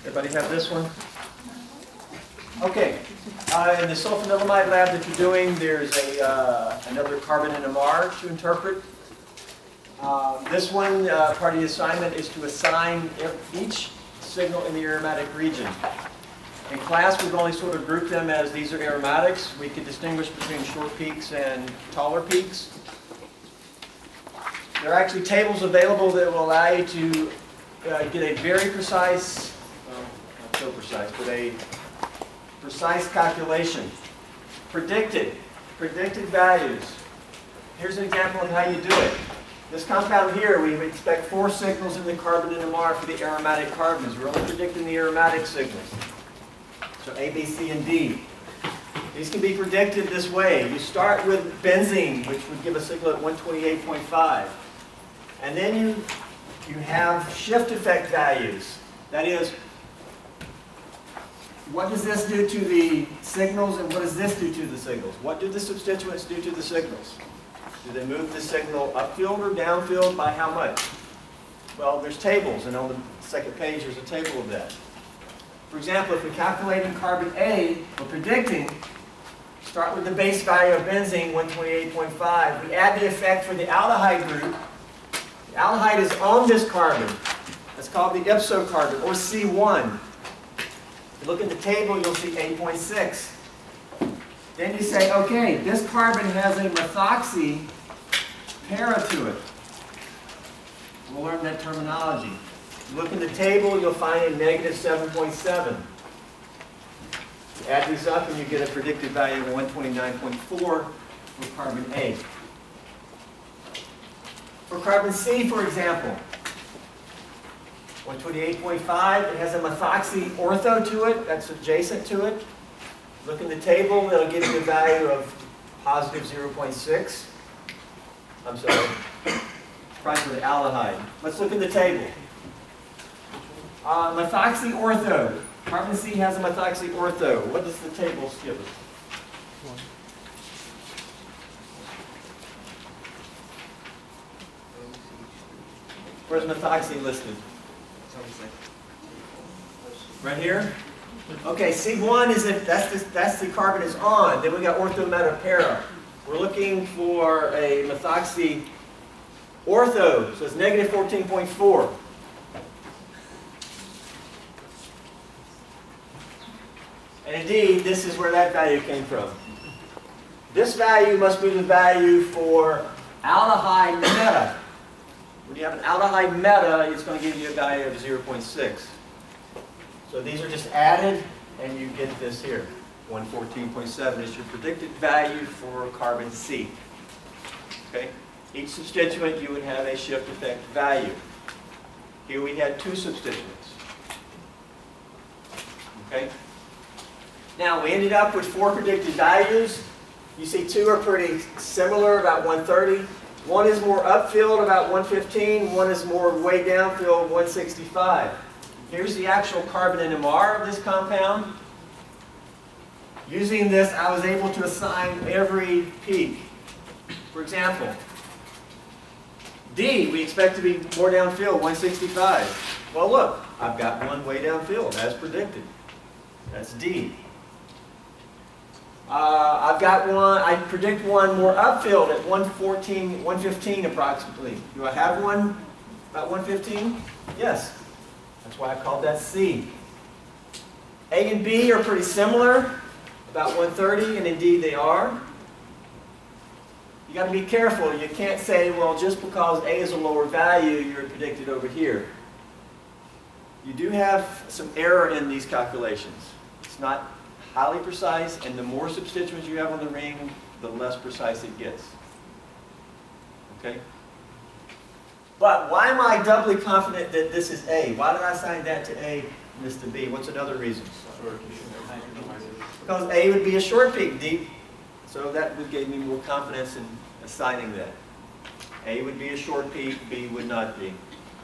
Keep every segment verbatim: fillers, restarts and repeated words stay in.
Everybody have this one? Okay. Uh, in the sulfanilamide lab that you're doing, there's a, uh, another carbon N M R to interpret. Uh, this one, uh, part of the assignment is to assign each signal in the aromatic region. In class, we've only sort of grouped them as these are aromatics. We could distinguish between short peaks and taller peaks. There are actually tables available that will allow you to uh, get a very precise, well, not so precise, but a precise calculation. Predicted, predicted values. Here's an example of how you do it. This compound here, we expect four signals in the carbon N M R for the aromatic carbons. We're only predicting the aromatic signals. So A, B, C, and D. These can be predicted this way. You start with benzene, which would give a signal at one twenty-eight point five. And then you, you have shift effect values. That is, what does this do to the signals and what does this do to the signals? What do the substituents do to the signals? Do they move the signal upfield or downfield? By how much? Well, there's tables, and on the second page there's a table of that. For example, if we're calculating carbon A, we're predicting, start with the base value of benzene, one twenty-eight point five. We add the effect for the aldehyde group. The aldehyde is on this carbon. That's called the ipso carbon, or C one. If you look at the table, you'll see eight point six. Then you say, okay, this carbon has a methoxy para to it. We'll learn that terminology. You look in the table, you'll find a negative seven point seven. You add these up and you get a predicted value of one twenty-nine point four for carbon A. For carbon C, for example, one twenty-eight point five, it has a methoxy ortho to it, that's adjacent to it. Look in the table, it'll give you a value of positive zero point six. I'm sorry, price for the aldehyde. Let's look in the table. Uh, methoxy ortho. Carbon C has a methoxy ortho. What does the table give us? Where's methoxy listed? Right here? Okay, C one is if that's the, that's the carbon is on. Then we got orthometa para. We're looking for a methoxy ortho, so it's negative fourteen point four. And indeed, this is where that value came from. This value must be the value for aldehyde meta. When you have an aldehyde meta, it's going to give you a value of zero point six. So these are just added, and you get this here. one fourteen point seven is your predicted value for carbon C. Okay? Each substituent, you would have a shift effect value. Here we had two substituents. Okay? Now, we ended up with four predicted values. You see two are pretty similar, about one thirty. One is more upfield, about one fifteen. One is more way downfield, one sixty-five. Here's the actual carbon N M R of this compound. Using this, I was able to assign every peak. For example, D, we expect to be more downfield, one sixty-five. Well, look, I've got one way downfield, as predicted. That's D. Uh, I've got one, I predict one more upfield at one fourteen, one fifteen approximately. Do I have one about one fifteen? Yes. That's why I called that C. A and B are pretty similar, about one thirty, and indeed they are. You got to be careful. You can't say, well, just because A is a lower value, you're predicted over here. You do have some error in these calculations. It's not highly precise, and the more substituents you have on the ring, the less precise it gets. Okay? But why am I doubly confident that this is A? Why did I assign that to A and this to B? What's another reason? Because A would be a short peak, deep. So that would give me more confidence in assigning that. A would be a short peak, B would not be.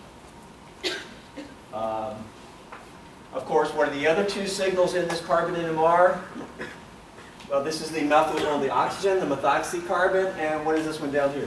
Um, of course, what are the other two signals in this carbon N M R? Well, this is the methyl on the oxygen, the methoxy carbon, and what is this one down here?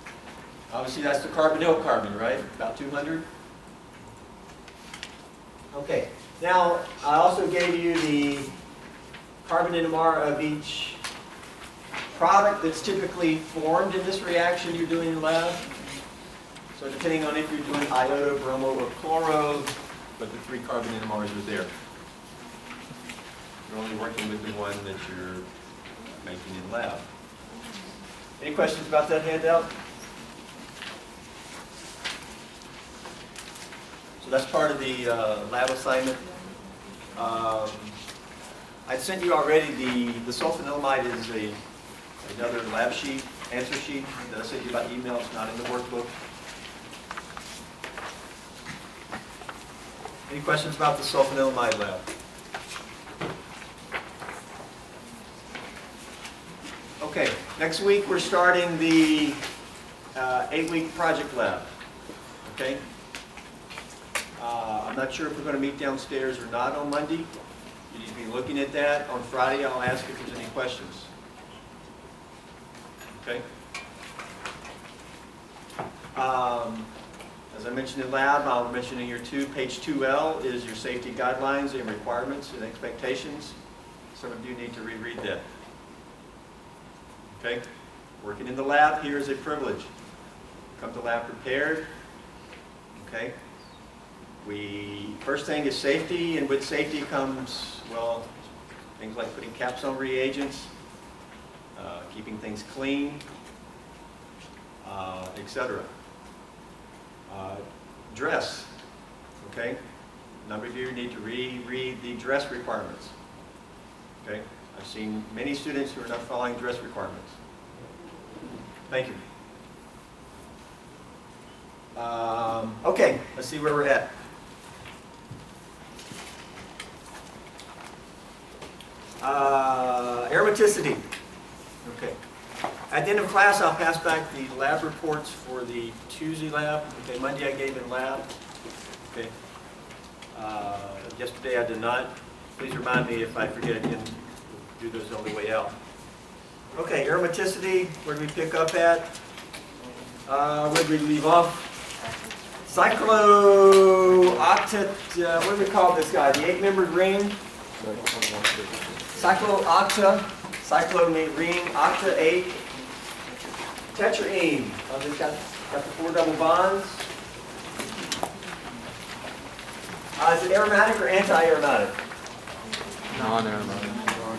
Obviously, that's the carbonyl carbon, right? About two hundred. Okay, now I also gave you the carbon N M R of each product that's typically formed in this reaction you're doing in the lab. So depending on if you're doing iodo, bromo, or chloro, but the three carbon N M Rs are there. You're only working with the one that you're making in lab. Any questions about that handout? So that's part of the uh, lab assignment. Um, I sent you already the, the sulfanilamide is a, another lab sheet, answer sheet that I sent you by email. It's not in the workbook. Any questions about the sulfanilamide lab? Okay, next week we're starting the uh, eight-week project lab. Okay? Uh, I'm not sure if we're going to meet downstairs or not on Monday. You need to be looking at that. On Friday I'll ask if there's any questions. Okay? Um, as I mentioned in lab, I'll mention in here too, page two L is your safety guidelines and requirements and expectations. Some of you need to reread that. Okay? Working in the lab here is a privilege. Come to lab prepared. Okay? We, first thing is safety, and with safety comes, well, things like putting caps on reagents, uh, keeping things clean, uh, et cetera. Uh, dress. Okay? A number of you need to reread the dress requirements. Okay? I've seen many students who are not following dress requirements. Thank you. Um, okay, let's see where we're at. Uh, aromaticity. Okay. At the end of class, I'll pass back the lab reports for the Tuesday lab. Okay, Monday I gave in lab. Okay. Uh, yesterday I did not. Please remind me if I forget again. Do those on the way out. Okay, aromaticity, where did we pick up at? Uh, where did we leave off? Cyclooctet, uh, what do we call this guy? The eight-membered ring? Cycloocta, cyclomene octa eight. Tetraene, uh, it's got, got the four double bonds. Uh, is it aromatic or anti-aromatic? Non-aromatic.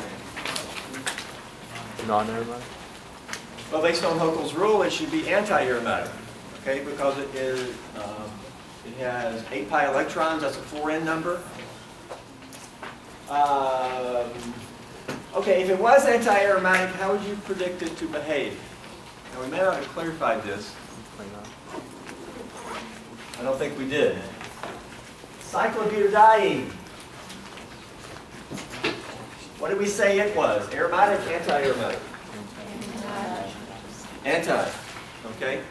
Non-aromatic? Well, based on Hochul's rule, it should be anti-aromatic, okay, because it is, um, it has eight pi electrons. That's a four N number. Um, okay, if it was anti-aromatic, how would you predict it to behave? Now, we may not have clarified this. I don't think we did. Cyclobutadiene. What did we say it was? Aromatic, anti-aromatic? Anti. Okay.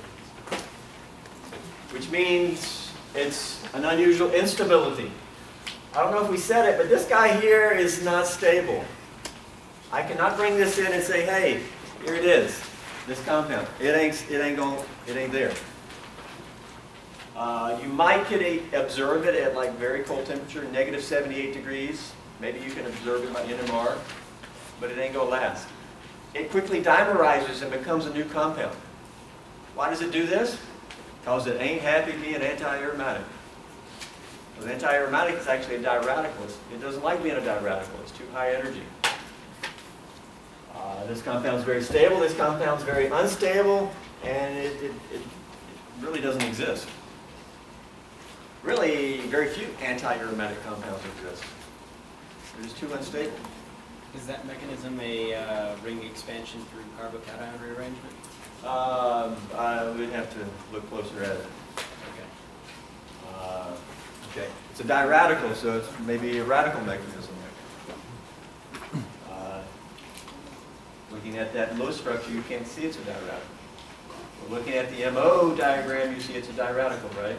Which means it's an unusual instability. I don't know if we said it, but this guy here is not stable. I cannot bring this in and say, hey, here it is, this compound. It ain't, it ain't going, it ain't there. Uh, you might get a, observe it at like very cold temperature, negative seventy-eight degrees. Maybe you can observe it by N M R, but it ain't going to last. It quickly dimerizes and becomes a new compound. Why does it do this? Because it ain't happy being anti-aromatic. Because anti-aromatic is actually a diradical. It doesn't like being a diradical. It's too high energy. Uh, this compound is very stable. This compound is very unstable, and it, it, it really doesn't exist. Really, very few anti-aromatic compounds exist. They're just too unstable. Is that mechanism a uh, ring expansion through carbocation rearrangement? Um, I would have to look closer at it. Okay. Uh, okay. It's a diradical, so it's maybe a radical mechanism. Uh, looking at that low structure, you can't see it's a diradical. But looking at the M O diagram, you see it's a diradical, right?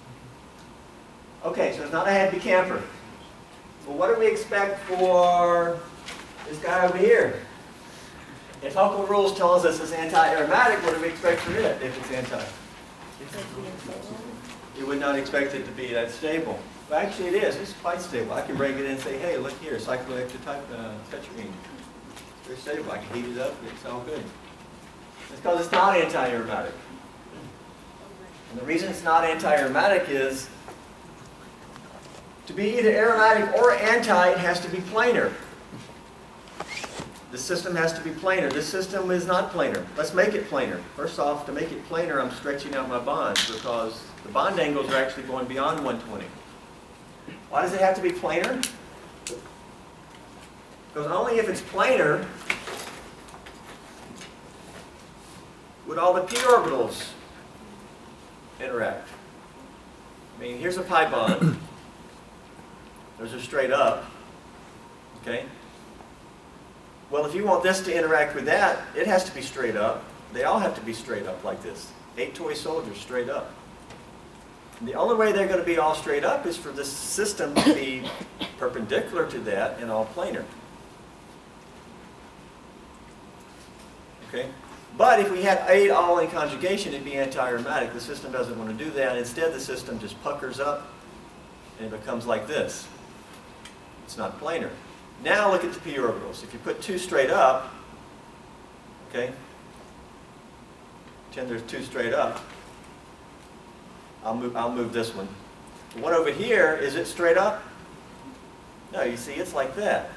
Okay, so it's not a happy camper. Well, what do we expect for this guy over here? If Hochul rules tells us it's anti-aromatic, what do we expect for it if it's anti? You would not expect it to be that stable. Well, actually it is. It's quite stable. I can break it in and say, hey, look here, cyclooctatetraene. Uh, tetraene. It's very stable. I can heat it up. It's all good. It's because it's not anti-aromatic. And the reason it's not anti-aromatic is to be either aromatic or anti, it has to be planar. The system has to be planar. This system is not planar. Let's make it planar. First off, to make it planar, I'm stretching out my bonds because the bond angles are actually going beyond one twenty. Why does it have to be planar? Because only if it's planar would all the p orbitals interact. I mean, here's a pi bond. Those are straight up. Okay? Well, if you want this to interact with that, it has to be straight up. They all have to be straight up like this. Eight toy soldiers straight up. And the only way they're going to be all straight up is for this system to be perpendicular to that and all planar. Okay? But if we had eight all in conjugation, it'd be anti-aromatic. The system doesn't want to do that. Instead, the system just puckers up and it becomes like this. It's not planar. Now look at the p orbitals. If you put two straight up, okay, pretend there's two straight up. I'll move, I'll move this one. The one over here, is it straight up? No, you see, it's like that.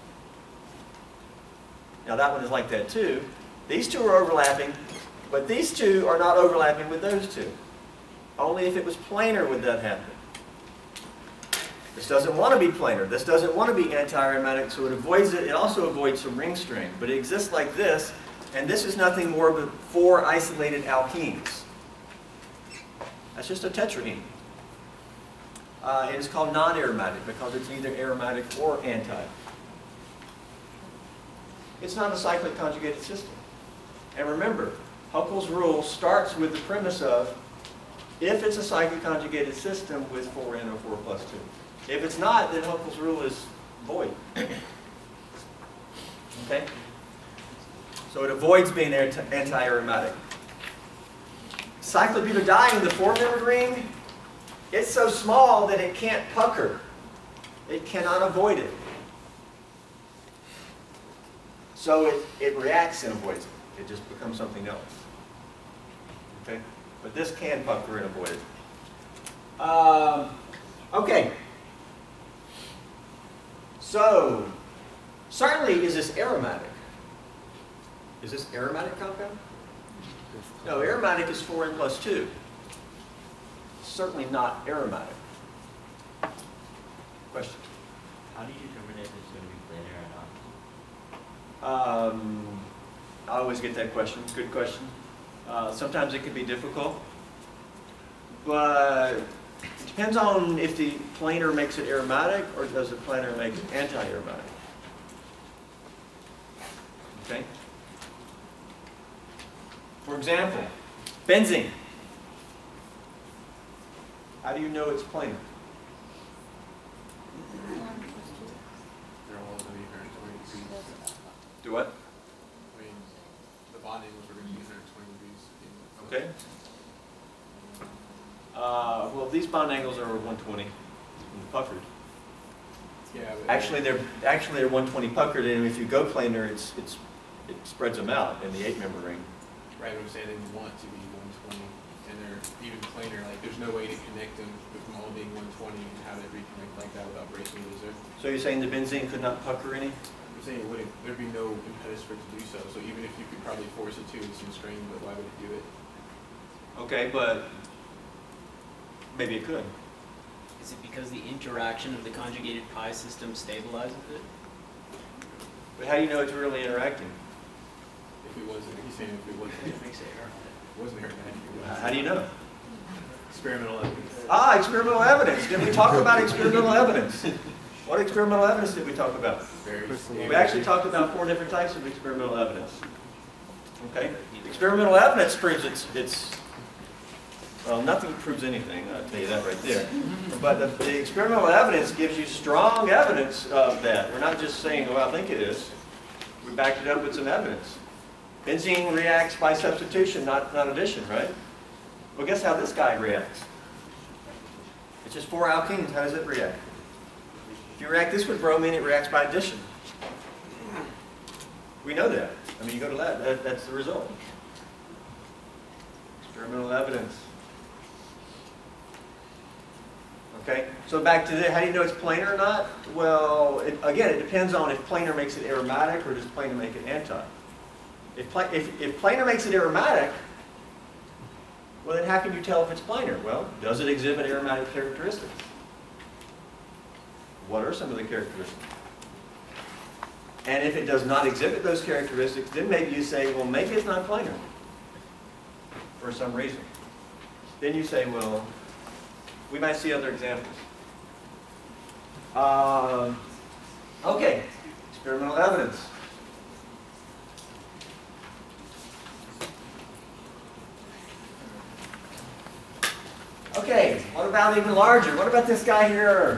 Now that one is like that too. These two are overlapping, but these two are not overlapping with those two. Only if it was planar would that happen. This doesn't want to be planar. This doesn't want to be anti-aromatic, so it avoids it. It also avoids some ring strain. But it exists like this, and this is nothing more but four isolated alkenes. That's just a tetraene. Uh, it is called non-aromatic because it's either aromatic or anti. It's not a cyclic conjugated system. And remember, Huckel's rule starts with the premise of if it's a cyclic conjugated system with four N O four plus two. If it's not, then Huckel's rule is void. Okay? So it avoids being anti-aromatic. Cyclobutadiene, the four-membered ring, it's so small that it can't pucker. It cannot avoid it. So it, it reacts and avoids it. It just becomes something else. Okay? But this can pucker and avoid it. Um, okay. So, certainly, is this aromatic? Is this aromatic compound? No, aromatic is four N plus two. Certainly not aromatic. Question? How do you determine if it's going to be planar or not? Um, I always get that question. Good question. Uh, sometimes it can be difficult. But it depends on if the planar makes it aromatic or does the planar make it anti-aromatic. Okay? For example, benzene. How do you know it's planar? They're all going to be one hundred twenty degrees. Do what? I mean, the bond angles are going to be one hundred twenty degrees. Okay. Uh, well, these bond angles are one twenty puckered. Yeah. But Actually, they're actually they're one twenty puckered, and if you go planar, it's it's it spreads them out in the eight-member ring. Right, I'm saying they want to be one twenty, and they're even planar. Like, there's no way to connect them with them all being one twenty and have it reconnect like that without breaking it, is there? So you're saying the benzene could not pucker any? I'm saying it wouldn't. There'd be no impetus for it to do so. So even if you could probably force it to with some strain, but why would it do it? Okay, but maybe it could. Is it because the interaction of the conjugated pi system stabilizes it? But how do you know it's really interacting? If it wasn't, he's saying if it wasn't, It makes it aromatic. wasn't aromatic. How do you know? Experimental evidence. Ah, experimental evidence. Did we talk about experimental evidence? What experimental evidence did we talk about? Very We actually talked about four different types of experimental evidence. Okay? Experimental evidence proves it's, it's well, nothing proves anything, I'll tell you that right there. But the, the experimental evidence gives you strong evidence of that. We're not just saying, oh, I think it is. We backed it up with some evidence. Benzene reacts by substitution, not, not addition, right? Well, guess how this guy reacts? It's just four alkenes. How does it react? If you react this with bromine, it reacts by addition. We know that. I mean, you go to lab, that, that's the result. Experimental evidence. Okay, so back to the, how do you know it's planar or not? Well, it, again, it depends on if planar makes it aromatic or does planar make it anti. If, pla if, if planar makes it aromatic, well then how can you tell if it's planar? Well, does it exhibit aromatic characteristics? What are some of the characteristics? And if it does not exhibit those characteristics, then maybe you say, well, maybe it's not planar for some reason. Then you say, well, we might see other examples. Uh, okay, experimental evidence. Okay, what about even larger? What about this guy here?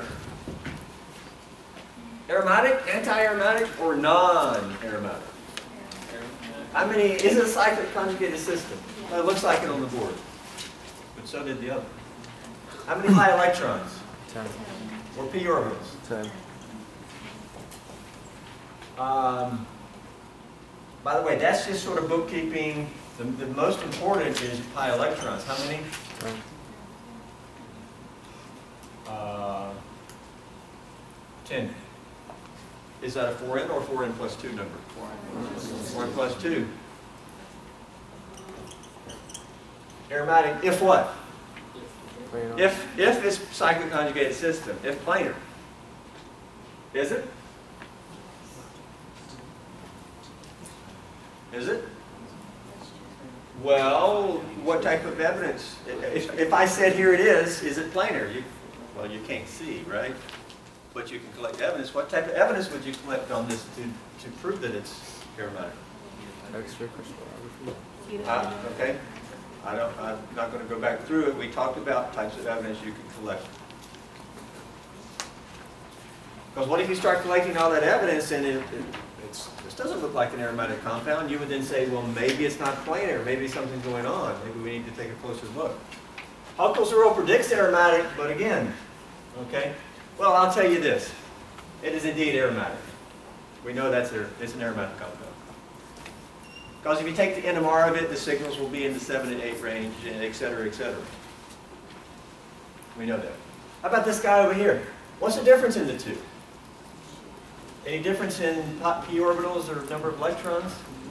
Aromatic, anti-aromatic, or non-aromatic? How many, is it a cyclic conjugated system? Well, it looks like it on the board, but so did the other. How many high electrons? Ten. Or p orbitals? Ten. Um, by the way, that's just sort of bookkeeping. The, the most important is pi electrons. How many? Ten. Uh, ten. Is that a four n or four n plus two number? four n plus two. Aromatic, if what? Planar. If, if it's cyclic conjugated system, if planar. Is it? Is it? Well, what type of evidence? If, if I said here it is, is it planar? You, well, you can't see, right? But you can collect evidence. What type of evidence would you collect on this to, to prove that it's aromatic? Extra crystallography. Uh, okay. I don't, I'm not going to go back through it. We talked about types of evidence you can collect. Because what if you start collecting all that evidence and it, it it's, this doesn't look like an aromatic compound? You would then say, well, maybe it's not planar. Maybe something's going on. Maybe we need to take a closer look. Huckel's rule predicts aromatic, but again, okay. Well, I'll tell you this. It is indeed aromatic. We know that's a, it's an aromatic compound. Because if you take the N M R of it, the signals will be in the seven and eight range, et cetera, et cetera. We know that. How about this guy over here? What's the difference in the two? Any difference in p orbitals or number of electrons?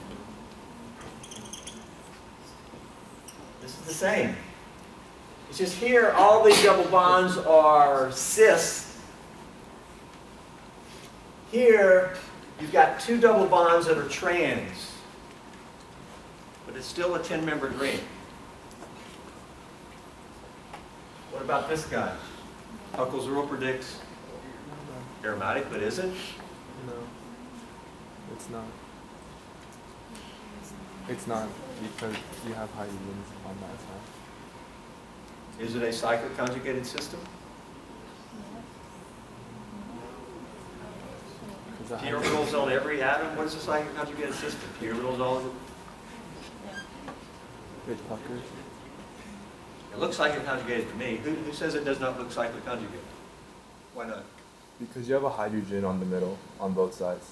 This is the same. It's just here, all these double bonds are cis. Here, you've got two double bonds that are trans. But it's still a ten-membered ring. What about this guy? Huckel's rule predicts aromatic, but is it? No. It's not. It's not because you have hydrogens on that side. Is it a cyclic conjugated system? P orbitals on every atom? What is a cyclic conjugated system? P orbitals all over? It puckers. It looks cyclic conjugated to me. Who, who says it does not look cyclic conjugated? Why not? Because you have a hydrogen on the middle, on both sides.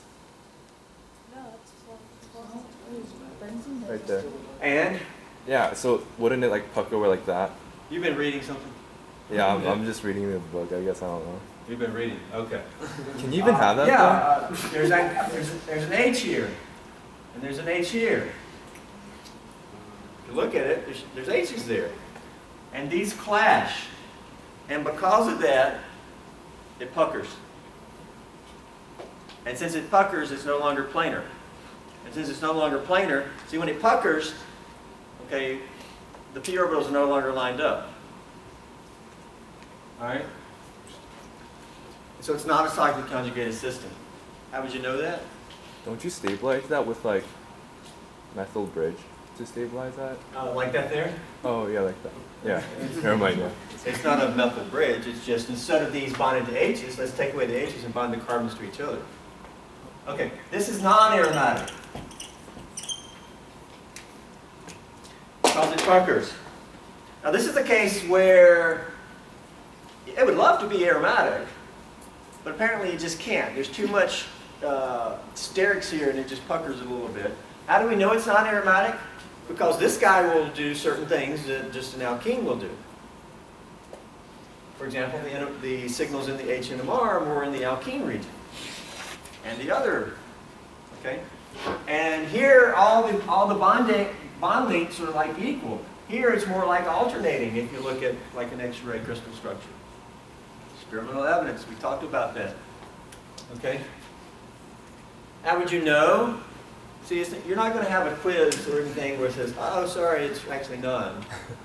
Right there. And? Yeah, so wouldn't it like pucker over like that? You've been reading something? Yeah, I'm, I'm just reading the book, I guess, I don't know. You've been reading, okay. Can you even uh, have that? Yeah, uh, there's, a, there's, there's an H here, and there's an H here. If you look at it, there's, there's H's there. And these clash. And because of that, it puckers. And since it puckers, it's no longer planar. And since it's no longer planar, see when it puckers, okay, the p orbitals are no longer lined up. All right? So it's not a cyclic conjugated system. How would you know that? Don't you stabilize that with like methyl bridge to stabilize that? Uh, like that there? Oh yeah, like that. Yeah. Never mind. Yeah. It's not a methyl bridge. It's just instead of these bonded to H's, let's take away the H's and bind the carbons to each other. Okay, this is non-aromatic. Because it puckers. Now this is the case where it would love to be aromatic, but apparently it just can't. There's too much uh, sterics here and it just puckers a little bit. How do we know it's not aromatic? Because this guy will do certain things that just an alkene will do. For example, the, the signals in the H N M R are more in the alkene region. And the other, okay? And here, all the, all the bond, bond links are like equal. Here, it's more like alternating if you look at like an X-ray crystal structure. Experimental evidence, we talked about that. Okay? How would you know? See, it's, you're not going to have a quiz or anything where it says, oh, sorry, it's actually none.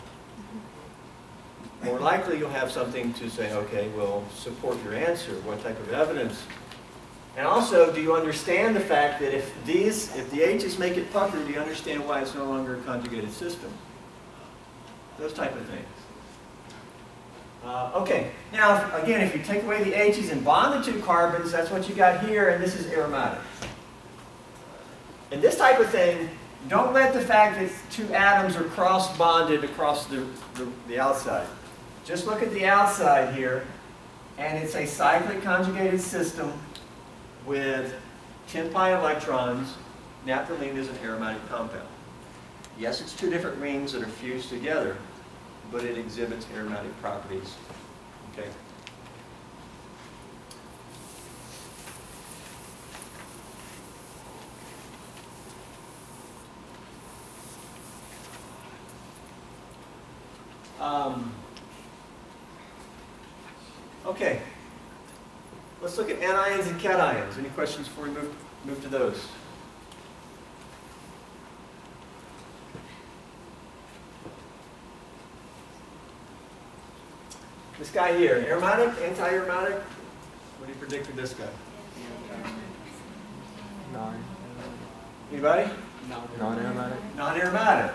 More likely, you'll have something to say, okay, well, support your answer. What type of evidence? And also, do you understand the fact that if these, if the H's make it pucker, do you understand why it's no longer a conjugated system? Those type of things. Uh, okay, now, again, if you take away the H's and bond the two carbons, that's what you got here, and this is aromatic. And this type of thing, don't let the fact that two atoms are cross-bonded across the, the, the outside. Just look at the outside here, and it's a cyclic conjugated system with ten pi electrons. Naphthalene is an aromatic compound. Yes, it's two different rings that are fused together, but it exhibits aromatic properties. Okay. Um, okay. Let's look at anions and cations. Any questions before we move, move to those? This guy here, aromatic, anti-aromatic? What do you predict for this guy? Nine. Anybody? Non-aromatic. Non-aromatic.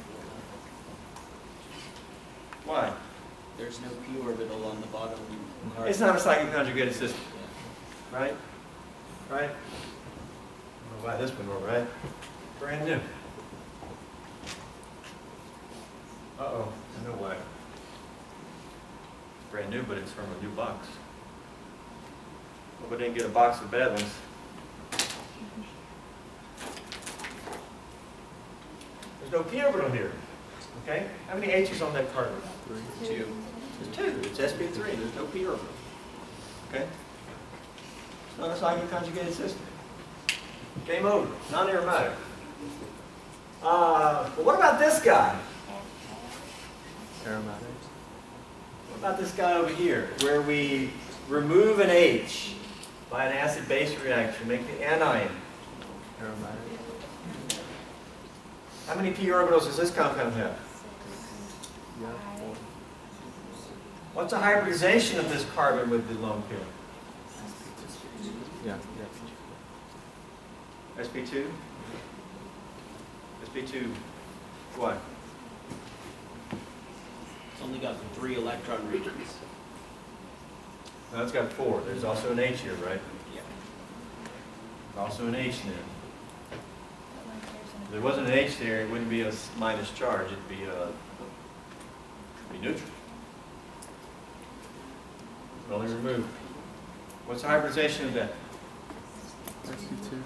Why? There's no p orbital on the bottom. It's not a cyclic conjugated system. Yeah. Right? Right? I don't know why this one will, right? Brand new. Uh-oh, I know why. Brand new, but it's from a new box. Well, we didn't get a box of bad ones. There's no p orbital here. Okay? How many H's on that carbon? Three. Two. There's two. It's S P three. There's no p orbital. Okay? It's not a cyclic conjugated system. Game over. Non-aromatic. Uh, but what about this guy? Aromatic. What about this guy over here, where we remove an H by an acid-base reaction, make the anion? Aromatic. How many p orbitals does this compound have? Yeah. Four. What's the hybridization of this carbon with the lone pair? Yeah. Yeah. S P two? S P two, what? It's only got three electron regions. No, it's got four. There's also an H here, right? Yeah. Also an H there. If there wasn't an H there, it wouldn't be a s- minus charge. It'd be a it'd be neutral. It's only removed. What's the hybridization of that? S P two.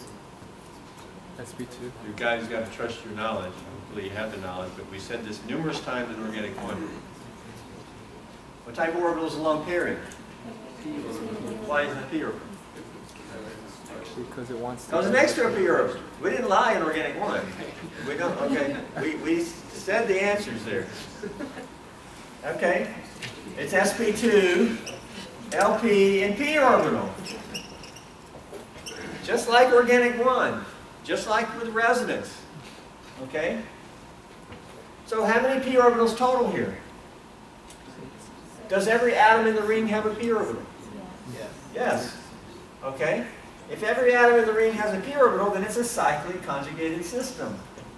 S P two. You guys got to trust your knowledge. Hopefully you have the knowledge, but we said this numerous times in organic one. What type of orbital is a lone pairing? Why is it a p orbital? Because it wants to. That was an extra p orbital. We didn't lie in organic one. We don't, okay. We, we said the answers there. Okay. It's S P two, L P, and p orbital. Just like organic one. Just like with resonance. Okay? So how many p orbitals total here? Does every atom in the ring have a p orbital? Yeah. Yes. Okay? If every atom in the ring has a p orbital, then it's a cyclic conjugated system.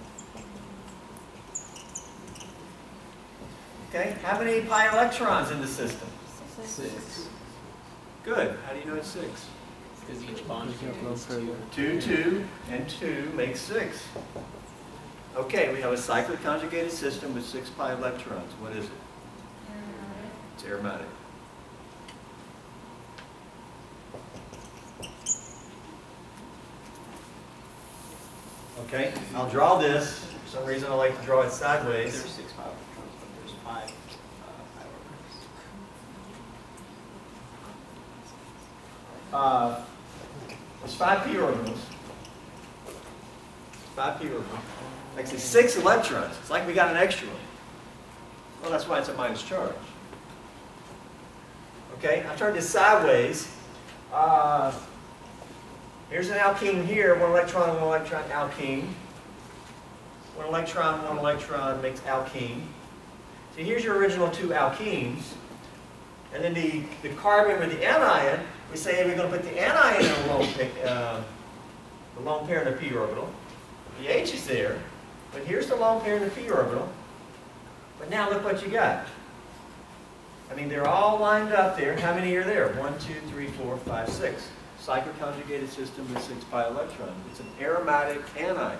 Okay? How many pi electrons in the system? Six. Good. How do you know it's six? Because each bond You can't contains go further. two. Two, two, and two makes six. Okay, we have a cyclic conjugated system with six pi electrons. What is it? It's aromatic. Okay, I'll draw this. For some reason I like to draw it sideways. There's six pi electrons, but there's five uh, pi orbitals. Uh, there's five p orbitals. Five p orbitals. Actually, six electrons. It's like we got an extra one. Well, that's why it's a minus charge. Okay, I turned this sideways. Uh, here's an alkene here. One electron, one electron, alkene. One electron, one electron makes alkene. So here's your original two alkenes. And then the, the carbon with the anion, we say we're going to put the anion in a lone, uh, the lone pair in the p orbital. The H is there, but here's the lone pair in the p orbital. But now look what you got. I mean, they're all lined up there. How many are there? One, two, three, four, five, six. Cycloconjugated system with six pi electrons. It's an aromatic anion.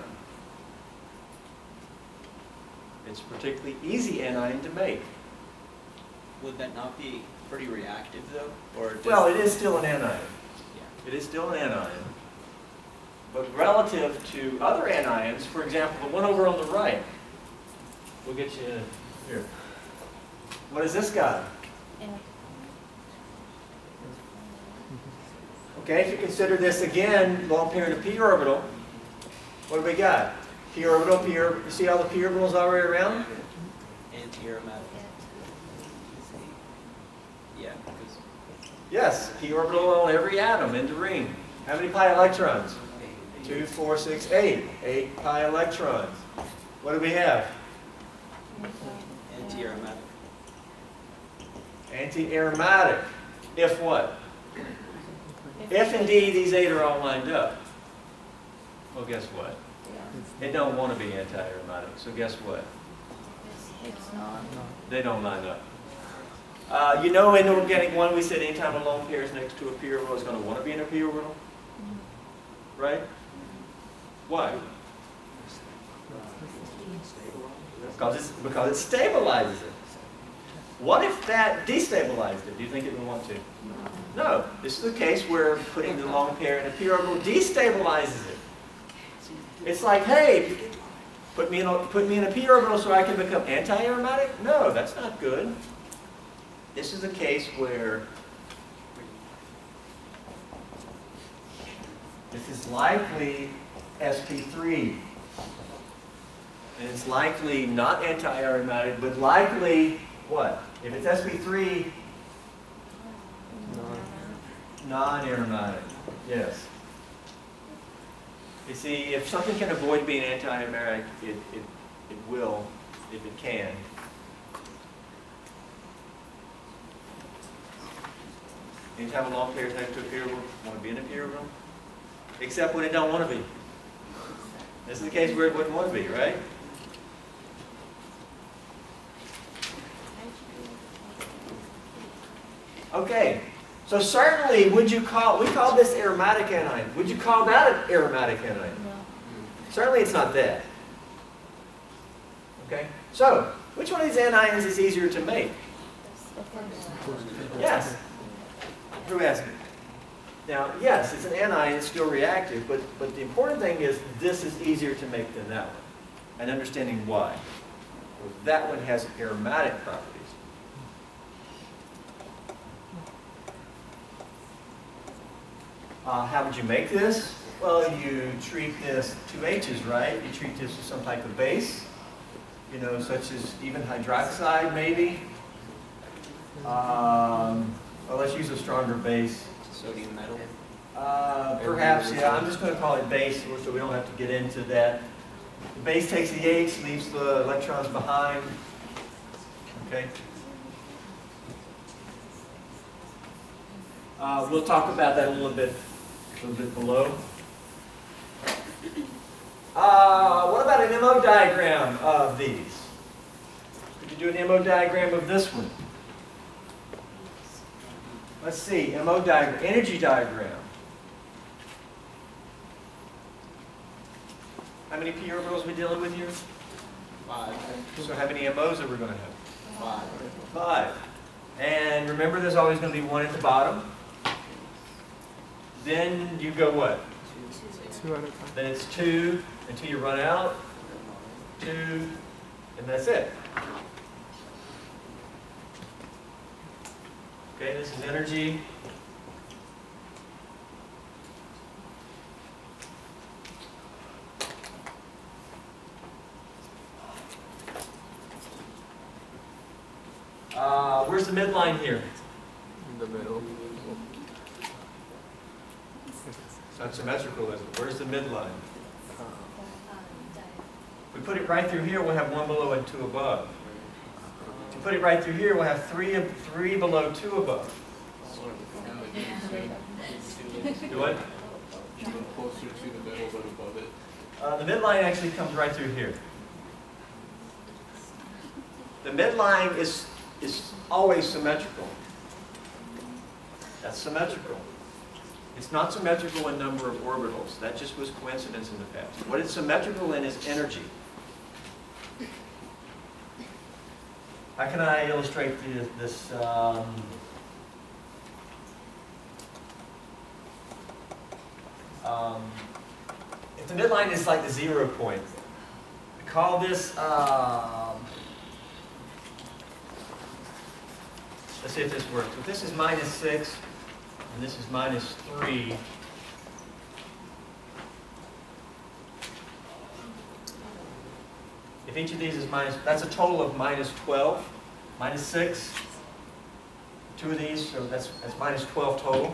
It's a particularly easy anion to make. Would that not be pretty reactive though? Or does Well, it is still an anion. Yeah. It is still an anion. But relative to other anions, for example, the one over on the right, we'll get you here. What is this guy? Okay, if you consider this again, lone pair in a p orbital, what do we got? P orbital, p orbital. You see all the p orbitals already around? anti-aromatic? Yeah, because Yes, p orbital on every atom in the ring. How many pi electrons? Two, four, six, eight. Eight pi electrons. What do we have? anti-aromatic. Anti-aromatic. If what? If indeed these eight are all lined up. Well, guess what? It don't want to be anti-aromatic, so guess what? It's not. They don't line up. Uh, you know in organic one we said anytime a lone pair is next to a p orbital, it's going to want to be in a p orbital? Right? Why? Because, it's, because it stabilizes it. What if that destabilized it? Do you think it would want to? No. This is the case where putting the lone pair in a p orbital destabilizes it. It's like, hey, put me in a, put me in a p orbital so I can become anti-aromatic? No, that's not good. This is a case where this is likely s p three. And it's likely not anti-aromatic, but likely what? If it's s p three, non-aromatic. Yes. You see, if something can avoid being anti-aromatic, it, it, it will, if it can. Anytime a lone pair is next to a p orbital, want to be in a p orbital? Except when it don't want to be. This is the case where it wouldn't want to be, right? Okay, so certainly would you call, we call this aromatic anion. Would you call that an aromatic anion? No. Certainly it's not that. Okay, so which one of these anions is easier to make? The first. Yes. Who asked me? Now, yes, it's an anion, it's still reactive, but, but the important thing is this is easier to make than that one. And understanding why. Well, that one has aromatic properties. Uh, how would you make this? Well, you treat this, two H's, right? You treat this with some type of base, you know, such as even hydroxide, maybe. Um, well, let's use a stronger base. Sodium metal. Uh, perhaps, yeah, I'm just going to call it base so we don't have to get into that. The base takes the H, leaves the electrons behind. Okay. Uh, we'll talk about that a little bit, a little bit below. Uh, what about an M O diagram of these? Could you do an M O diagram of this one? Let's see, M O diagram, energy diagram. How many p orbitals are we dealing with here? Five. So how many M Os are we going to have? Five. Five. And remember there's always going to be one at the bottom. Then you go what? Two at a time. Then it's two until you run out. Two, and that's it. Okay, this is energy. Uh, where's the midline here? In the middle. It's not symmetrical, is it? Where's the midline? If we put it right through here, we'll have one below and two above. If we put it right through here, we'll have three, three below, two above. Do what? Closer to the middle but above it. Uh, the midline actually comes right through here. The midline is, is always symmetrical. That's symmetrical. It's not symmetrical in number of orbitals. That just was coincidence in the past. What it's symmetrical in is energy. How can I illustrate the, this? Um, um, if the midline is like the zero point, we call this, um, let's see if this works. If this is minus six, and this is minus three, if each of these is minus, that's a total of minus twelve, minus six, two of these, so that's, that's minus twelve total.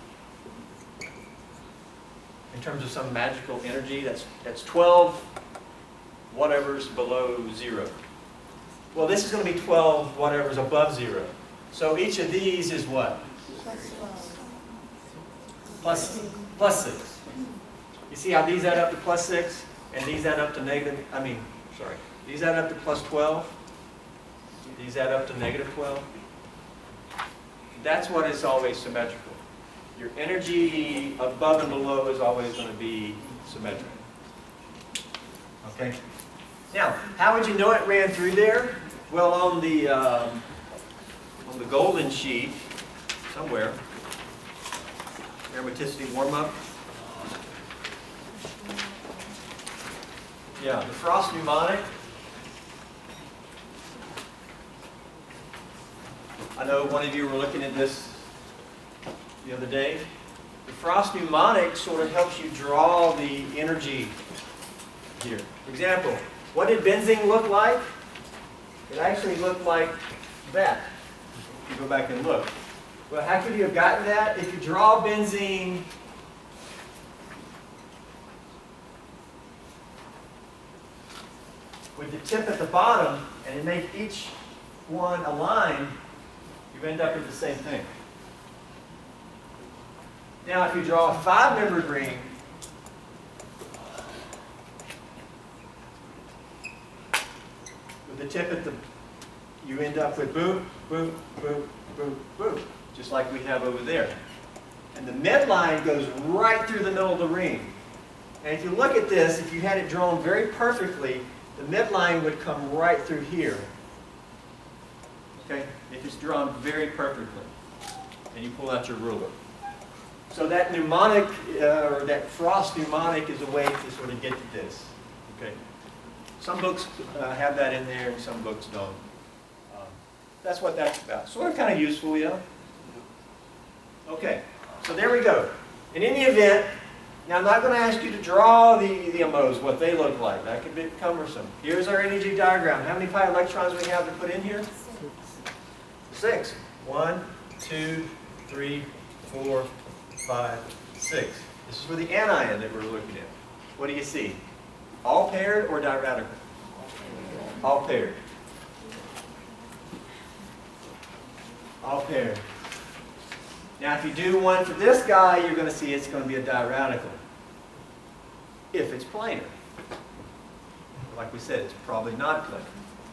In terms of some magical energy, that's, that's twelve whatever's below zero. Well, this is going to be twelve whatever's above zero. So each of these is what? Plus, plus six. You see how these add up to plus six, and these add up to negative, I mean, sorry, these add up to plus twelve, these add up to negative twelve. That's what is always symmetrical. Your energy above and below is always going to be symmetrical. Okay? Now, how would you know it ran through there? Well, on the, um, on the golden sheet, somewhere, Aromaticity warm-up. Yeah, the frost mnemonic. I know one of you were looking at this the other day. The frost mnemonic sort of helps you draw the energy here. For example, what did benzene look like? It actually looked like that. If you go back and look. Well, how could you have gotten that? If you draw benzene with the tip at the bottom and you make each one a line, you end up with the same thing. Now, if you draw a five-membered ring, with the tip at the, you end up with boom, boom, boom, boom, boom, just like we have over there. And the midline goes right through the middle of the ring. And if you look at this, if you had it drawn very perfectly, the midline would come right through here. Okay? If it's drawn very perfectly. And you pull out your ruler. So that mnemonic, uh, or that frost mnemonic, is a way to sort of get to this. Okay? Some books uh, have that in there, and some books don't. Um, that's what that's about. Sort of kind of useful, yeah? Okay, so there we go. In any event, now I'm not going to ask you to draw the, the M Os, what they look like. That could be cumbersome. Here's our energy diagram. How many pi electrons we have to put in here? Six. One, two, three, four, five, six. This is for the anion that we're looking at. What do you see? All paired or diradical? All paired. All paired. Now, if you do one for this guy, you're going to see it's going to be a diradical. If it's planar. Like we said, it's probably not planar.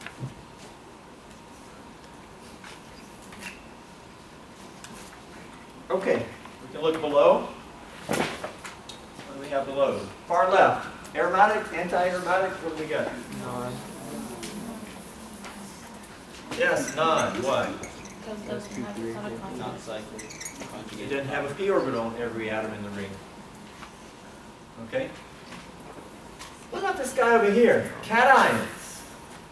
Okay, we can look below. What do we have below? Far left. Aromatic, anti-aromatic, what do we got? Non. Yes, non. Why? Because it doesn't have a ton of Not contact. cyclic. It doesn't have a p orbital on every atom in the ring. Okay? What about this guy over here? Cations.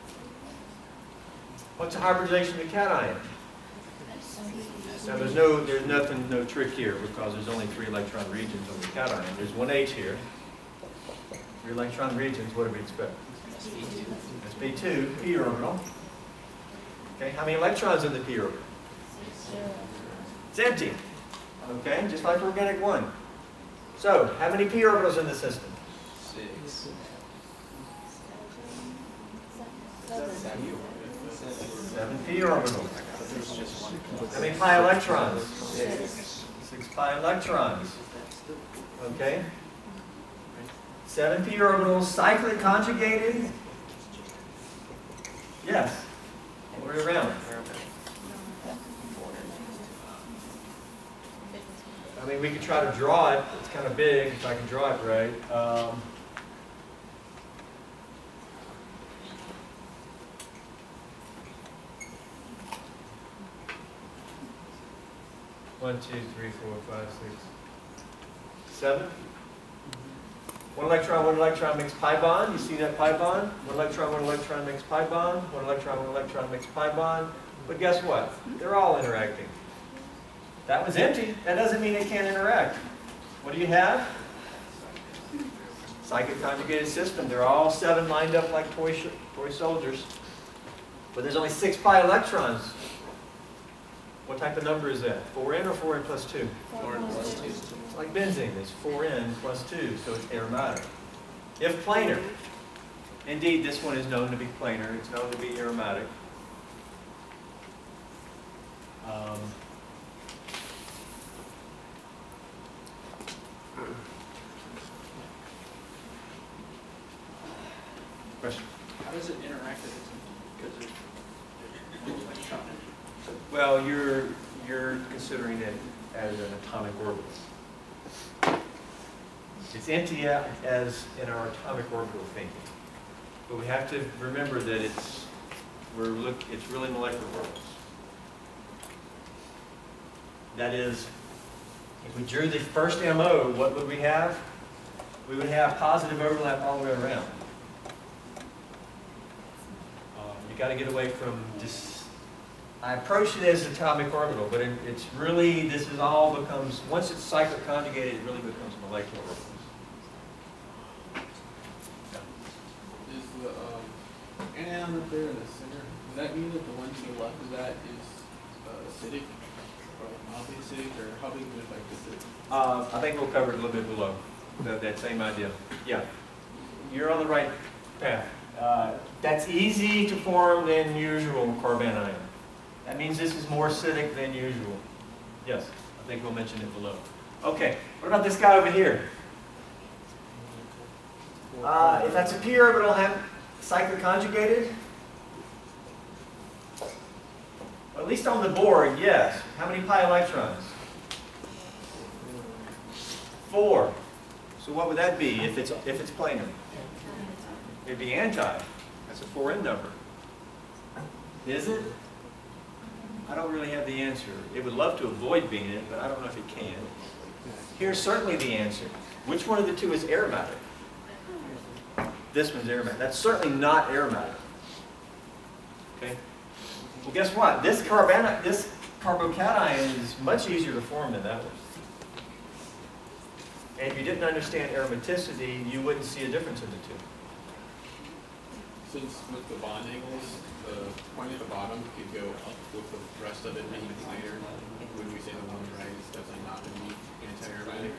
What's a hybridization of cation? Now there's no, there's nothing, no trick here because there's only three electron regions on the cation. There's one H here. Three electron regions, what do we expect? That's B two, p orbital. Okay, how many electrons in the p orbital? It's empty. Okay, just like organic one. So, how many p orbitals in the system? Six. Seven p orbitals. How many pi electrons? Six. Six pi electrons. Okay. Seven p orbitals, cyclic conjugated. Yes. All the way around. I mean, we could try to draw it. It's kind of big, if I can draw it right. Um, one, two, three, four, five, six, seven. One electron, one electron makes pi bond. You see that pi bond? One electron, one electron makes pi bond. One electron, one electron makes pi bond. But guess what? They're all interacting. That was empty. That doesn't mean it can't interact. What do you have? Cyclic conjugated system. They're all seven lined up like toy, toy soldiers. But there's only six pi electrons. What type of number is that? four n or four n plus two? Four plus two. It's like benzene. It's four n plus two, so it's aromatic. If planar, indeed this one is known to be planar. It's known to be aromatic. Um, Question? How does it interact with it? Because there's there's electron in it. Well, you're you're considering it as an atomic orbital. It's empty as in our atomic orbital thinking, but we have to remember that it's we're look it's really molecular orbitals. That is, if we drew the first M O, what would we have? We would have positive overlap all the way around. Um, you got to get away from just. I approach it as atomic orbital, but it, it's really, this is all becomes, once it's cyclic conjugated, it really becomes molecular orbitals. Is the um, anion up there in the center, does that mean that the one to the left of that is uh, acidic, or like mildly acidic, or how big of an effect is it? Uh, I think we'll cover it a little bit below, that, that same idea. Yeah, you're on the right path. Uh, that's easy to form than usual carbanion. That means this is more acidic than usual. Yes, I think we'll mention it below. Okay, what about this guy over here? Uh, if that's a p orbital, have cyclic conjugated? Well, at least on the board, yes. How many pi electrons? Four. So what would that be if it's if it's planar? It'd be anti. That's a four n number. Is it? I don't really have the answer. It would love to avoid being it, but I don't know if it can. Here's certainly the answer. Which one of the two is aromatic? This one's aromatic. That's certainly not aromatic. Okay. Well, guess what? This carbanion, this carbocation is much easier to form than that one. And if you didn't understand aromaticity, you wouldn't see a difference in the two. Since with the bond angles, the point at the bottom could go up with the rest of it being planar, would we say the one on the right is definitely not going to be anti-aromatic?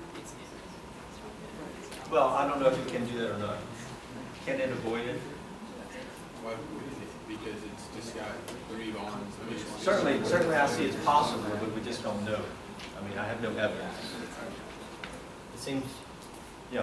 Well, I don't know if it can do that or not. Can it avoid it? Why wouldn't it? Because it's just got three bonds. I mean, it's Certainly, certainly I see it's possible, but we just don't know. I mean, I have no evidence. It seems, yeah.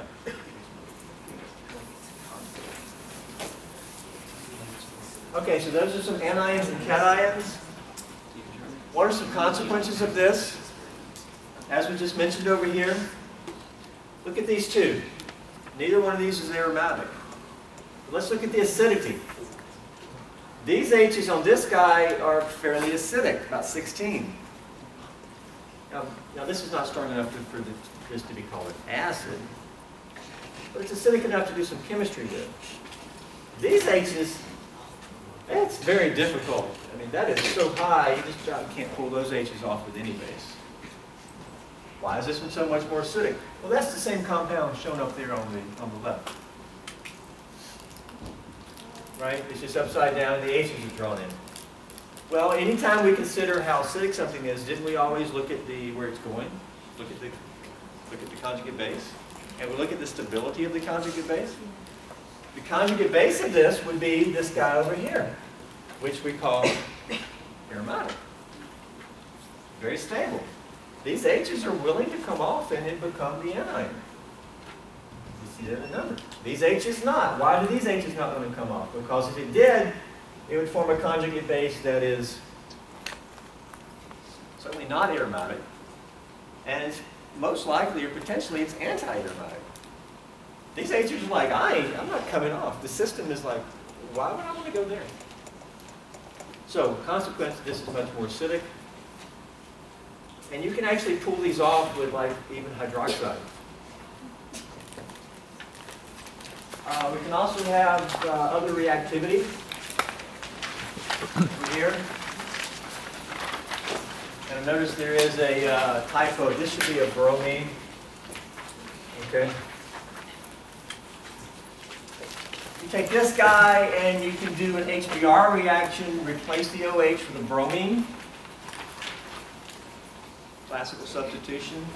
Okay, so those are some anions and cations. What are some consequences of this? As we just mentioned over here, look at these two. Neither one of these is aromatic. Let's look at the acidity. These H's on this guy are fairly acidic, about sixteen. Now, now this is not strong enough to, for the, this to be called an acid, but it's acidic enough to do some chemistry with. These H's, that's very difficult. I mean, that is so high, you just about can't pull those H's off with any base. Why is this one so much more acidic? Well, that's the same compound shown up there on the, on the left. Right? It's just upside down, the H's are drawn in. Well, anytime we consider how acidic something is, didn't we always look at the where it's going? Look at the, look at the conjugate base? And we look at the stability of the conjugate base? The conjugate base of this would be this guy over here, which we call aromatic. Very stable. These H's are willing to come off and it become the anion. You see that in the number. These H's not. Why do these H's not want to come off? Because if it did, it would form a conjugate base that is certainly not aromatic, and it's most likely or potentially it's anti-aromatic. These H's are like, I ain't, I'm not coming off. The system is like, why would I want to go there? So, consequence, this is much more acidic. And you can actually pull these off with like even hydroxide. Uh, we can also have uh, other reactivity here. And notice there is a uh, typo. This should be a bromine. Okay. You take this guy and you can do an H B R reaction, replace the O H with a bromine. Classical substitution.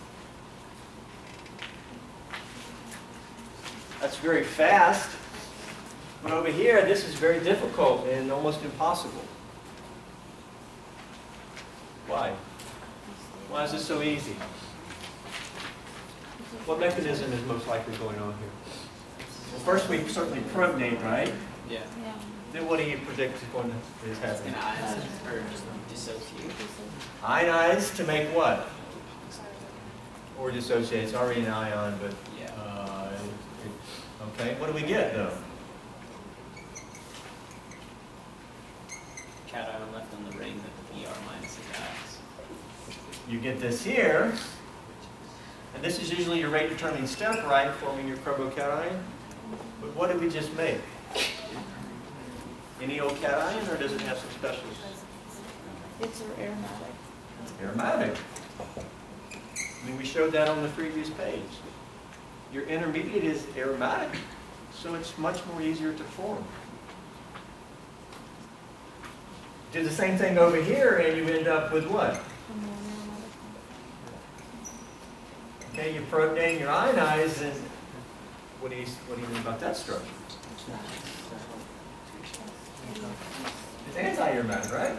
That's very fast. But over here, this is very difficult and almost impossible. Why? Why is this so easy? What mechanism is most likely going on here? Well, first we certainly protonate, right? Yeah. Yeah. Then what do you predict is going to is It's happening? gonna ionize or just dissociate. Ionize to make what? Or dissociate. It's already an ion, but Yeah. uh, it, it, okay. What do we get though? Cation left on the ring, but the E R minus is ions. You get this here, and this is usually your rate determining step, right, forming your carbocation. But what did we just make? Any old cation, or does it have some specials? It's aromatic. Aromatic. I mean, we showed that on the previous page. Your intermediate is aromatic, so it's much more easier to form. Do the same thing over here, and you end up with what? Okay, you protonate, you ionize, and what do you what do you mean about that structure? It's anti-aromatic, right?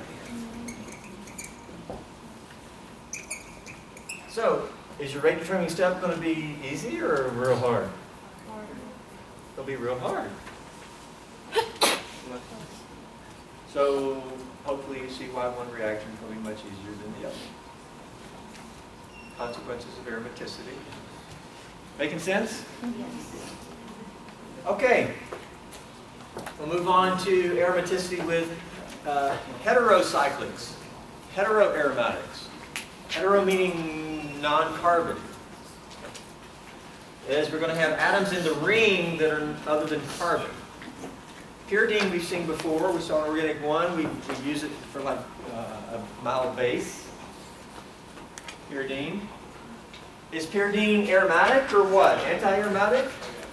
So, is your rate determining step going to be easy or real hard? It'll be real hard. So, hopefully you see why one reaction will be much easier than the other. Consequences of aromaticity. Making sense? Yes. Okay. We'll move on to aromaticity with uh, heterocyclics, heteroaromatics. Hetero meaning non-carbon. Is we're going to have atoms in the ring that are other than carbon. Pyridine we've seen before. We saw in organic one. We, we use it for like uh, a mild base. Pyridine. Is pyridine aromatic or what? Anti-aromatic?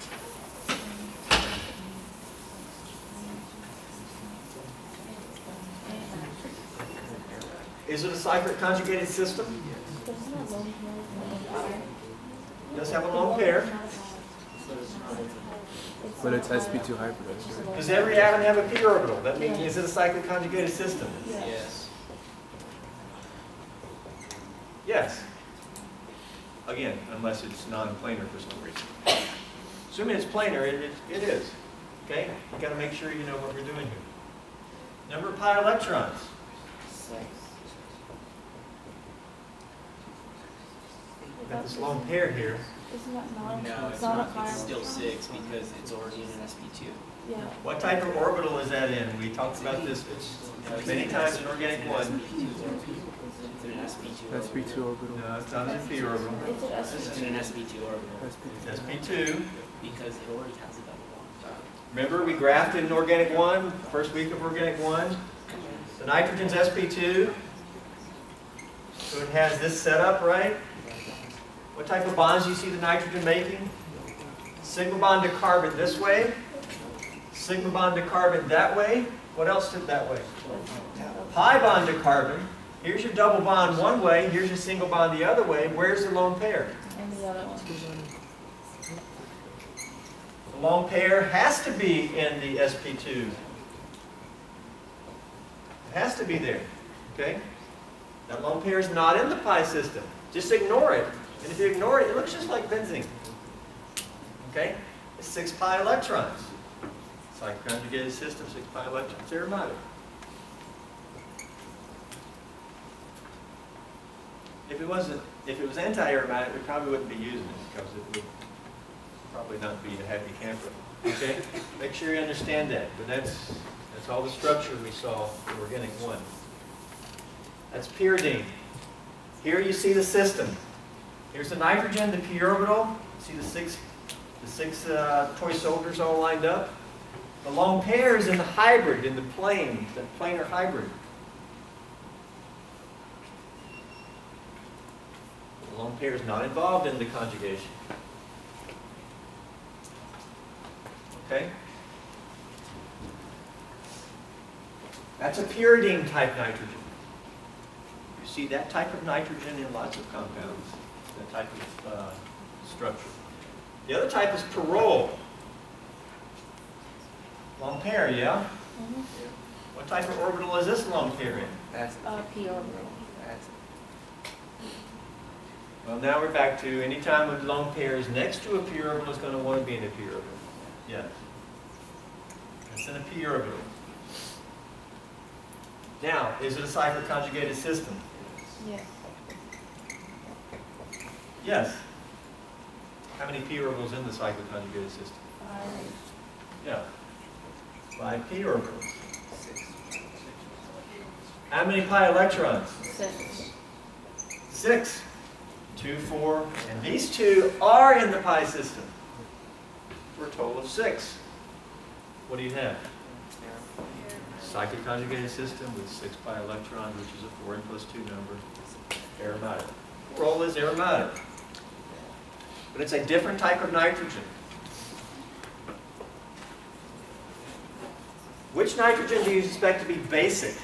Is it a cyclic conjugated system? It does have a lone pair. But it's S P two hybridized, right? Does every atom have a p orbital? That means, is it a cyclic conjugated system? Yes. Yes. Again, unless it's non-planar for some reason. Assuming it's planar, it, it, it is. Okay? You've got to make sure you know what we're doing here. Number of pi electrons. Six. We've got this lone pair here. Isn't that not? No, it's not not. a pi It's still electron? six because it's already in an S P two. Yeah. What type of orbital is that in? We talked about this many times in organic one. in an S P two S P two orbital. No, it's not an p orbital. It's an S It's in an S P two orbital S P It's S P two. because it already has a double bond. Remember, we graphed in organic one, first week of organic one. The nitrogen's S P two. So it has this setup, right? What type of bonds do you see the nitrogen making? Sigma bond to carbon this way. Sigma bond to carbon that way. What else did that way? Pi bond to carbon. Here's your double bond one way. Here's your single bond the other way. Where's the lone pair? and the other one. The lone pair has to be in the S P two. It has to be there. Okay? That lone pair is not in the pi system. Just ignore it. And if you ignore it, it looks just like benzene. Okay? It's six pi electrons. It's like conjugated system, six pi electrons. It's aromatic. If it wasn't, if it was anti-aromatic, we probably wouldn't be using it because it would probably not be a happy camper. Okay? Make sure you understand that. But that's that's all the structure we saw in organic one. That's pyridine. Here you see the system. Here's the nitrogen, the p orbital. See the six, the six uh, toy soldiers all lined up. The lone pair is in the hybrid, in the plane, the planar hybrid. The lone pair is not involved in the conjugation. Okay? That's a pyridine type nitrogen. You see that type of nitrogen in lots of compounds, that type of uh, structure. The other type is pyrrole. Lone pair, yeah? Mm-hmm. What type of orbital is this lone pair in? That's Uh, P orbital. that's Well, now we're back to any time a lone pair is next to a p orbital, it's going to want to be in a p orbital. Yes. It's in a p orbital. Now, is it a cycloconjugated system? Yes. Yes. How many p orbitals in the cycloconjugated system? Five. Yeah. Five p orbitals. How many pi electrons? Six. Six. Two, four, and these two are in the pi system. For a total of six. What do you have? Cycloconjugated system with six pi electrons, which is a four n plus two number. Aromatic. Pyrrole is aromatic. But it's a different type of nitrogen. Which nitrogen do you expect to be basic?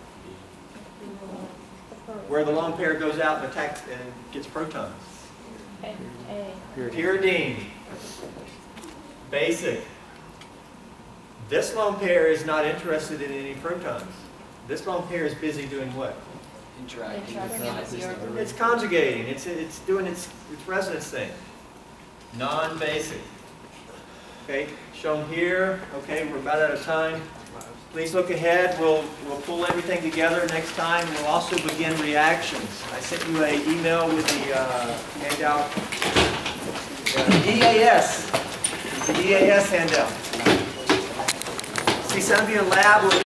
Where the lone pair goes out and attacks and gets protons. A. A. Pyridine. Basic. This lone pair is not interested in any protons. This lone pair is busy doing what? Interacting Interacting with with the the orbital. It's conjugating. It's, it's doing its, its resonance thing. Non-basic. Okay, shown here. Okay, we're about out of time. Please look ahead. We'll, we'll pull everything together next time. We'll also begin reactions. I sent you an email with the uh, handout. Uh, E A S. The E A S handout. See, some of you in lab will